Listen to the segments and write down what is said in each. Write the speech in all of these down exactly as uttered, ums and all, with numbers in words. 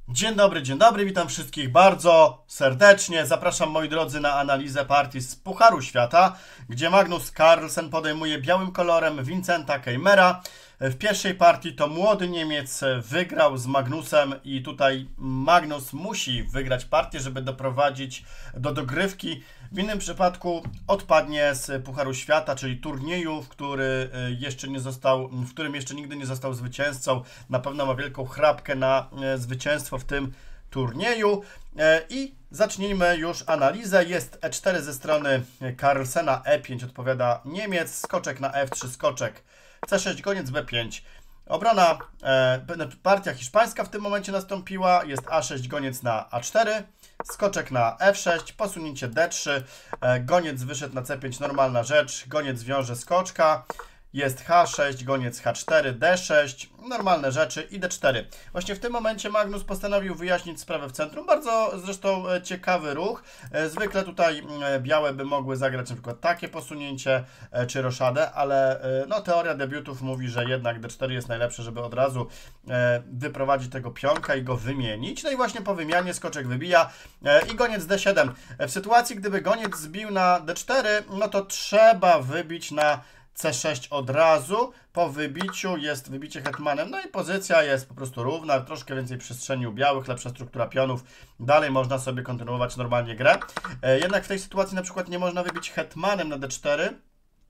Dzień dobry, dzień dobry, witam wszystkich bardzo serdecznie. Zapraszam, moi drodzy, na analizę partii z Pucharu Świata, gdzie Magnus Carlsen podejmuje białym kolorem Vincenta Keimera. W pierwszej partii to młody Niemiec wygrał z Magnusem i tutaj Magnus musi wygrać partię, żeby doprowadzić do dogrywki. W innym przypadku odpadnie z Pucharu Świata, czyli turnieju, w, który jeszcze nie został, w którym jeszcze nigdy nie został zwycięzcą. Na pewno ma wielką chrapkę na zwycięstwo w tym turnieju. I zacznijmy już analizę. Jest e cztery ze strony Carlsena, e pięć odpowiada Niemiec, skoczek na f trzy, skoczek c sześć, goniec b pięć. Obrona, e, partia hiszpańska w tym momencie nastąpiła, jest a sześć, goniec na a cztery, skoczek na f sześć, posunięcie d trzy, e, goniec wyszedł na c pięć, normalna rzecz, goniec wiąże skoczka, jest h sześć, goniec h cztery, d sześć, normalne rzeczy i d cztery. Właśnie w tym momencie Magnus postanowił wyjaśnić sprawę w centrum. Bardzo zresztą ciekawy ruch. Zwykle tutaj białe by mogły zagrać na przykład takie posunięcie czy roszadę, ale no, teoria debiutów mówi, że jednak d cztery jest najlepsze, żeby od razu wyprowadzić tego pionka i go wymienić. No i właśnie po wymianie skoczek wybija i goniec d siedem. W sytuacji, gdyby goniec zbił na d cztery, no to trzeba wybić na c sześć od razu. Po wybiciu jest wybicie hetmanem, no i pozycja jest po prostu równa, troszkę więcej przestrzeni u białych, lepsza struktura pionów. Dalej można sobie kontynuować normalnie grę. Jednak w tej sytuacji na przykład nie można wybić hetmanem na d cztery,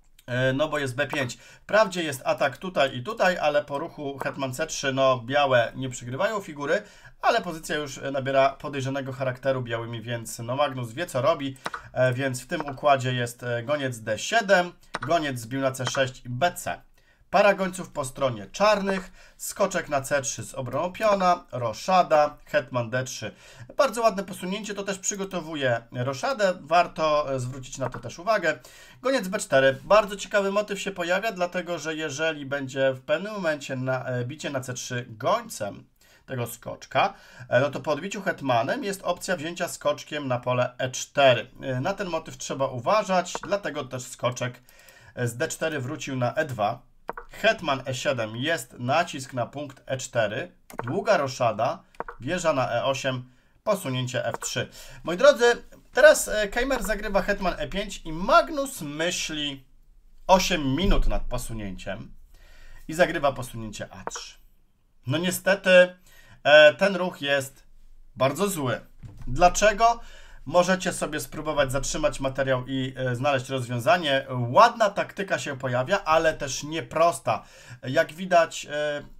no bo jest b pięć. Wprawdzie jest atak tutaj i tutaj, ale po ruchu hetman c trzy, no białe nie przygrywają figury, ale pozycja już nabiera podejrzanego charakteru białymi, więc no Magnus wie, co robi, więc w tym układzie jest goniec d siedem, goniec zbił na c sześć i b c. Para gońców po stronie czarnych, skoczek na c trzy z obroną piona, roszada, hetman d trzy. Bardzo ładne posunięcie, to też przygotowuje roszadę, warto zwrócić na to też uwagę. Goniec b cztery, bardzo ciekawy motyw się pojawia, dlatego że jeżeli będzie w pewnym momencie na, bicie na c trzy gońcem tego skoczka, no to po odbiciu hetmanem jest opcja wzięcia skoczkiem na pole e cztery. Na ten motyw trzeba uważać, dlatego też skoczek z d cztery wrócił na e dwa. Hetman e siedem, jest nacisk na punkt e cztery, długa roszada, wieża na e osiem, posunięcie f trzy. Moi drodzy, teraz Keimer zagrywa hetman e pięć i Magnus myśli osiem minut nad posunięciem i zagrywa posunięcie a trzy. No niestety ten ruch jest bardzo zły. Dlaczego? Możecie sobie spróbować zatrzymać materiał i znaleźć rozwiązanie. Ładna taktyka się pojawia, ale też nieprosta. Jak widać,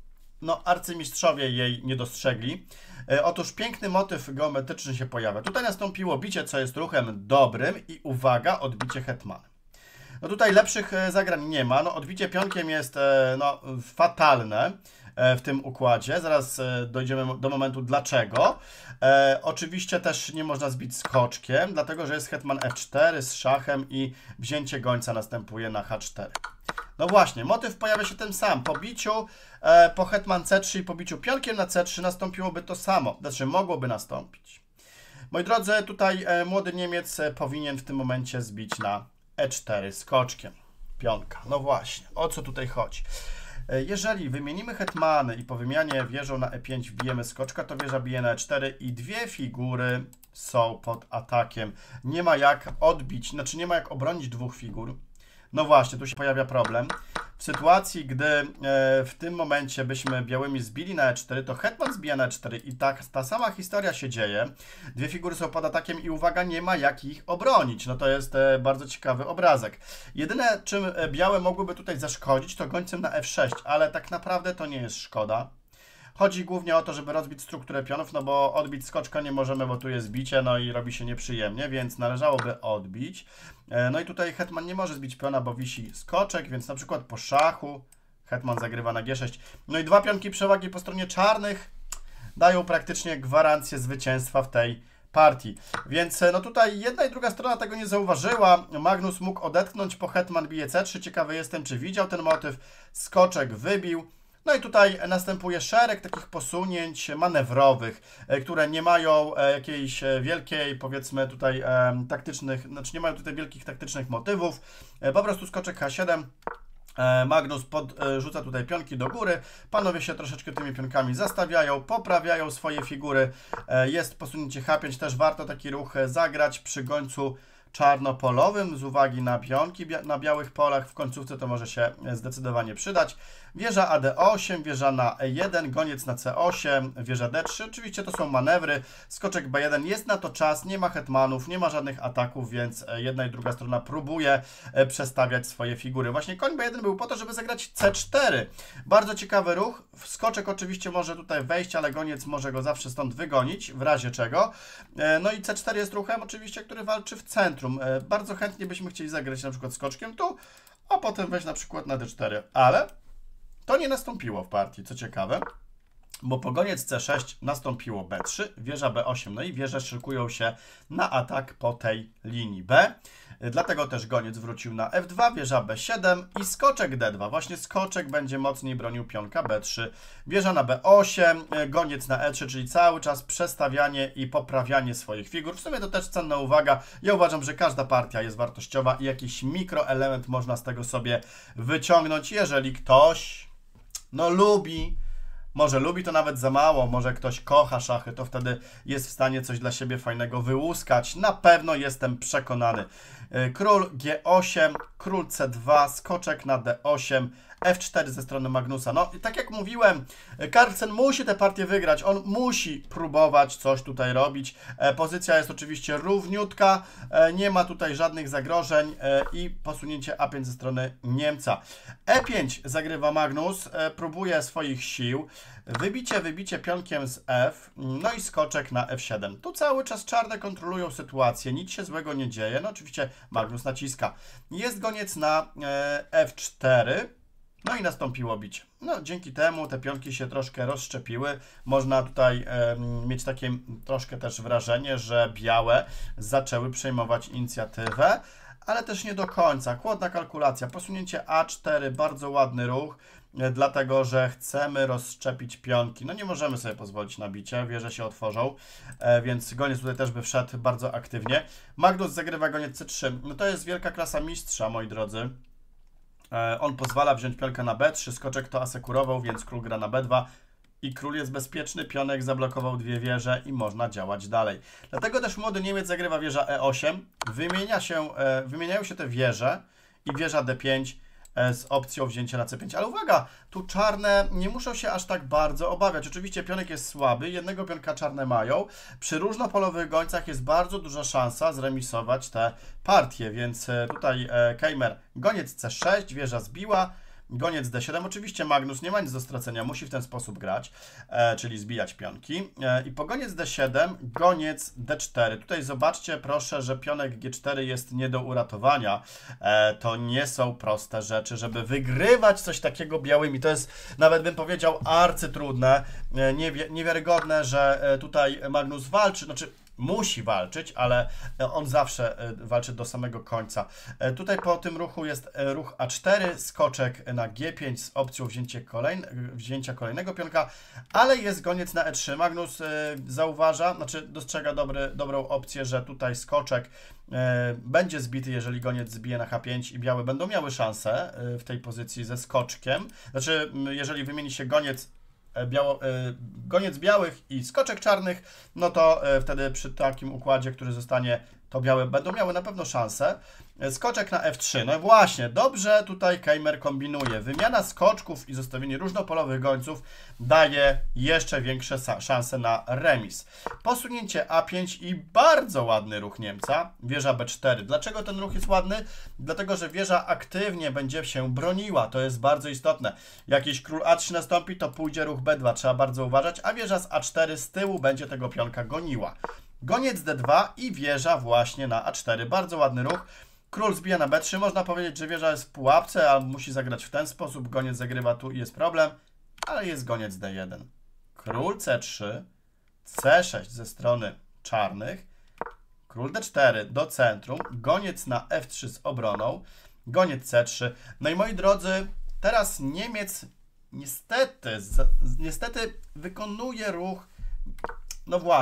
no, arcymistrzowie jej nie dostrzegli. Otóż piękny motyw geometryczny się pojawia. Tutaj nastąpiło bicie, co jest ruchem dobrym i uwaga, odbicie hetmanem. No tutaj lepszych zagrań nie ma. No, odbicie pionkiem jest no, fatalne w tym układzie. Zaraz dojdziemy do momentu dlaczego. E, oczywiście też nie można zbić skoczkiem, dlatego że jest hetman f cztery z szachem i wzięcie gońca następuje na h cztery. No właśnie, motyw pojawia się ten sam. Po biciu e, po hetman c trzy i po biciu pionkiem na c trzy nastąpiłoby to samo. Znaczy mogłoby nastąpić. Moi drodzy, tutaj e, młody Niemiec powinien w tym momencie zbić na e cztery skoczkiem pionka. No właśnie, o co tutaj chodzi? Jeżeli wymienimy hetmany i po wymianie wieżą na e pięć wbijemy skoczka, to wieża bije na e cztery i dwie figury są pod atakiem. Nie ma jak odbić, znaczy nie ma jak obronić dwóch figur. No właśnie, tu się pojawia problem. W sytuacji, gdy e, w tym momencie byśmy białymi zbili na e cztery, to hetman zbija na e cztery i tak ta sama historia się dzieje. Dwie figury są pod atakiem i uwaga, nie ma jak ich obronić. No to jest e, bardzo ciekawy obrazek. Jedyne, czym białe mogłyby tutaj zaszkodzić, to gońcem na f sześć, ale tak naprawdę to nie jest szkoda. Chodzi głównie o to, żeby rozbić strukturę pionów, no bo odbić skoczka nie możemy, bo tu jest bicie, no i robi się nieprzyjemnie, więc należałoby odbić. No i tutaj hetman nie może zbić piona, bo wisi skoczek, więc na przykład po szachu hetman zagrywa na g sześć. No i dwa pionki przewagi po stronie czarnych dają praktycznie gwarancję zwycięstwa w tej partii. Więc no tutaj jedna i druga strona tego nie zauważyła. Magnus mógł odetchnąć po hetman bije c trzy. Ciekawy jestem, czy widział ten motyw. Skoczek wybił. No i tutaj następuje szereg takich posunięć manewrowych, które nie mają jakiejś wielkiej, powiedzmy tutaj taktycznych, znaczy nie mają tutaj wielkich taktycznych motywów. Po prostu skoczek h siedem, Magnus podrzuca tutaj pionki do góry, panowie się troszeczkę tymi pionkami zastawiają, poprawiają swoje figury, jest posunięcie H pięć, też warto taki ruch zagrać przy gońcu czarnopolowym z uwagi na pionki na białych polach, w końcówce to może się zdecydowanie przydać. Wieża A D osiem, wieża na E jeden, goniec na C osiem, wieża D trzy, oczywiście to są manewry, skoczek B jeden, jest na to czas, nie ma hetmanów, nie ma żadnych ataków, więc jedna i druga strona próbuje przestawiać swoje figury. Właśnie koń B jeden był po to, żeby zagrać C cztery, bardzo ciekawy ruch, skoczek oczywiście może tutaj wejść, ale goniec może go zawsze stąd wygonić, w razie czego. No i C cztery jest ruchem oczywiście, który walczy w centrum. Bardzo chętnie byśmy chcieli zagrać na przykład skoczkiem tu, a potem wejść na przykład na D cztery, ale to nie nastąpiło w partii, co ciekawe, bo po goniec C sześć nastąpiło B trzy, wieża B osiem, no i wieże szykują się na atak po tej linii B. Dlatego też goniec wrócił na F dwa, wieża B siedem i skoczek D dwa. Właśnie skoczek będzie mocniej bronił pionka B trzy, wieża na B osiem, goniec na E trzy, czyli cały czas przestawianie i poprawianie swoich figur. W sumie to też cenna uwaga. Ja uważam, że każda partia jest wartościowa i jakiś mikroelement można z tego sobie wyciągnąć, jeżeli ktoś no lubi. Może lubi to nawet za mało, może ktoś kocha szachy, to wtedy jest w stanie coś dla siebie fajnego wyłuskać. Na pewno jestem przekonany. Król G osiem, król C dwa, skoczek na D osiem, F cztery ze strony Magnusa. No i tak jak mówiłem, Carlsen musi tę partię wygrać, on musi próbować coś tutaj robić. E, pozycja jest oczywiście równiutka, e, nie ma tutaj żadnych zagrożeń e, i posunięcie A pięć ze strony Niemca. E pięć zagrywa Magnus, e, próbuje swoich sił, wybicie, wybicie pionkiem z F, no i skoczek na F siedem. Tu cały czas czarne kontrolują sytuację, nic się złego nie dzieje, no oczywiście Magnus naciska. Jest goniec na e, F cztery. No i nastąpiło bicie. No, dzięki temu te pionki się troszkę rozszczepiły. Można tutaj e, mieć takie troszkę też wrażenie, że białe zaczęły przejmować inicjatywę, ale też nie do końca. Chłodna kalkulacja. Posunięcie A cztery, bardzo ładny ruch, e, dlatego że chcemy rozszczepić pionki. No nie możemy sobie pozwolić na bicie, wieże się otworzą, e, więc goniec tutaj też by wszedł bardzo aktywnie. Magnus zagrywa goniec C trzy. No to jest wielka klasa mistrza, moi drodzy. On pozwala wziąć pionkę na B trzy, skoczek to asekurował, więc król gra na B dwa i król jest bezpieczny, pionek zablokował dwie wieże i można działać dalej. Dlatego też młody Niemiec zagrywa wieża E osiem, wymienia się, wymieniają się te wieże i wieża D pięć z opcją wzięcia na C pięć. Ale uwaga, tu czarne nie muszą się aż tak bardzo obawiać. Oczywiście pionek jest słaby, jednego pionka czarne mają. Przy różnopolowych gońcach jest bardzo duża szansa zremisować te partie, więc tutaj Keimer goniec C sześć, wieża zbiła, goniec D siedem. Oczywiście Magnus nie ma nic do stracenia, musi w ten sposób grać, e, czyli zbijać pionki. E, I po goniec D siedem, goniec D cztery. Tutaj zobaczcie proszę, że pionek G cztery jest nie do uratowania. E, to nie są proste rzeczy, żeby wygrywać coś takiego białymi. To jest, nawet bym powiedział, arcytrudne, e, niewi niewiarygodne, że e, tutaj Magnus walczy, znaczy musi walczyć, ale on zawsze walczy do samego końca. Tutaj po tym ruchu jest ruch A cztery, skoczek na G pięć z opcją wzięcie kolejne, wzięcia kolejnego pionka, ale jest goniec na E trzy. Magnus zauważa, znaczy dostrzega dobry, dobrą opcję, że tutaj skoczek będzie zbity, jeżeli goniec zbije na H pięć i białe będą miały szansę w tej pozycji ze skoczkiem. Znaczy, jeżeli wymieni się goniec Biało, goniec białych i skoczek czarnych, no to wtedy przy takim układzie, który zostanie, to białe będą miały na pewno szansę. Skoczek na F trzy, no właśnie, dobrze tutaj Keimer kombinuje. Wymiana skoczków i zostawienie różnopolowych gońców daje jeszcze większe szanse na remis. Posunięcie A pięć i bardzo ładny ruch Niemca, wieża B cztery. Dlaczego ten ruch jest ładny? Dlatego, że wieża aktywnie będzie się broniła, to jest bardzo istotne. Jakiś król A trzy nastąpi, to pójdzie ruch B dwa, trzeba bardzo uważać, a wieża z A cztery z tyłu będzie tego pionka goniła. Goniec D dwa i wieża właśnie na A cztery, bardzo ładny ruch. Król zbija na B trzy, można powiedzieć, że wieża jest w pułapce, a musi zagrać w ten sposób, goniec zagrywa tu i jest problem, ale jest goniec D jeden. Król C trzy, C sześć ze strony czarnych, król D cztery do centrum, goniec na F trzy z obroną, goniec C trzy. No i moi drodzy, teraz Niemiec niestety, z, niestety wykonuje ruch, no właśnie,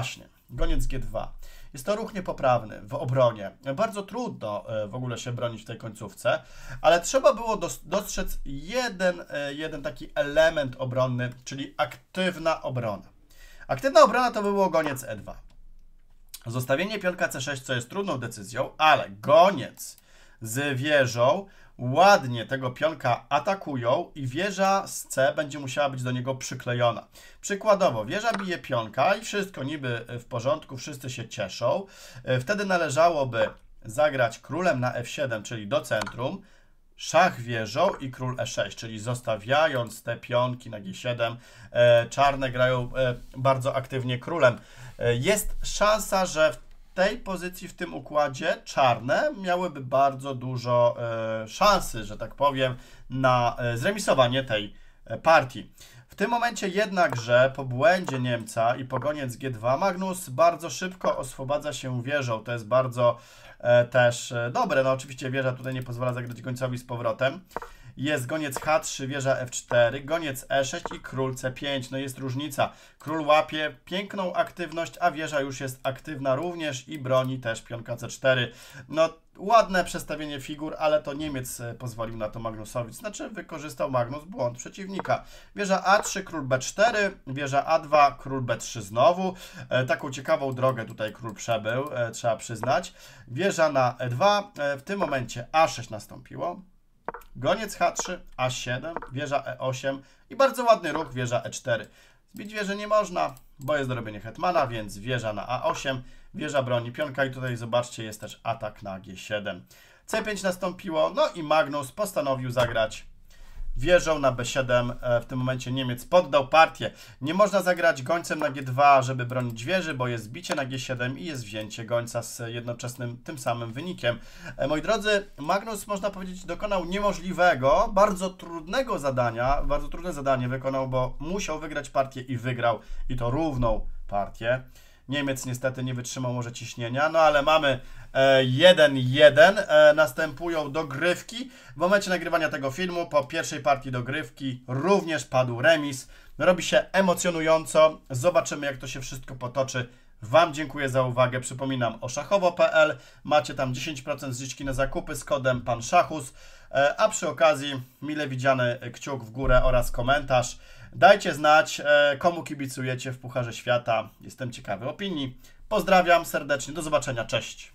Goniec G dwa. Jest to ruch niepoprawny w obronie. Bardzo trudno w ogóle się bronić w tej końcówce, ale trzeba było dostrzec jeden, jeden taki element obronny, czyli aktywna obrona. Aktywna obrona to było goniec E dwa. Zostawienie pionka C sześć, co jest trudną decyzją, ale goniec z wieżą ładnie tego pionka atakują i wieża z C będzie musiała być do niego przyklejona. Przykładowo, wieża bije pionka i wszystko niby w porządku, wszyscy się cieszą. Wtedy należałoby zagrać królem na F siedem, czyli do centrum, szach wieżą i król E sześć, czyli zostawiając te pionki na G siedem, czarne grają bardzo aktywnie królem. Jest szansa, że w tej pozycji, w tym układzie czarne miałyby bardzo dużo e, szansy, że tak powiem, na e, zremisowanie tej e, partii. W tym momencie jednakże po błędzie Niemca i po goniec G dwa Magnus bardzo szybko oswobadza się wieżą. To jest bardzo e, też e, dobre. No oczywiście wieża tutaj nie pozwala zagrać gońcowi z powrotem. Jest goniec H trzy, wieża F cztery, goniec E sześć i król C pięć. No jest różnica. Król łapie piękną aktywność, a wieża już jest aktywna również i broni też pionka C cztery. No ładne przestawienie figur, ale to Niemiec pozwolił na to Magnusowi. Znaczy wykorzystał Magnus błąd przeciwnika. Wieża A trzy, król B cztery, wieża A dwa, król B trzy znowu. E, taką ciekawą drogę tutaj król przebył, e, trzeba przyznać. Wieża na E dwa, e, w tym momencie A sześć nastąpiło. Goniec H trzy, A siedem, wieża E osiem i bardzo ładny ruch, wieża E cztery. Zbić wieży nie można, bo jest do robienia hetmana, więc wieża na A osiem, wieża broni pionka i tutaj zobaczcie, jest też atak na G siedem. C pięć nastąpiło, no i Magnus postanowił zagrać wieżą na B siedem. W tym momencie Niemiec poddał partię. Nie można zagrać gońcem na G dwa, żeby bronić wieży, bo jest bicie na G siedem i jest wzięcie gońca z jednoczesnym tym samym wynikiem. Moi drodzy, Magnus, można powiedzieć, dokonał niemożliwego, bardzo trudnego zadania. Bardzo trudne zadanie wykonał, bo musiał wygrać partię i wygrał, i to równą partię. Niemiec niestety nie wytrzymał może ciśnienia, no ale mamy jeden jeden. E, następują dogrywki. W momencie nagrywania tego filmu, po pierwszej partii dogrywki, również padł remis. Robi się emocjonująco. Zobaczymy, jak to się wszystko potoczy. Wam dziękuję za uwagę. Przypominam o szachowo kropka p l. Macie tam dziesięć procent zniżki na zakupy z kodem Pan Szachus. E, a przy okazji mile widziany kciuk w górę oraz komentarz. Dajcie znać, e, komu kibicujecie w Pucharze Świata. Jestem ciekawy opinii. Pozdrawiam serdecznie. Do zobaczenia. Cześć.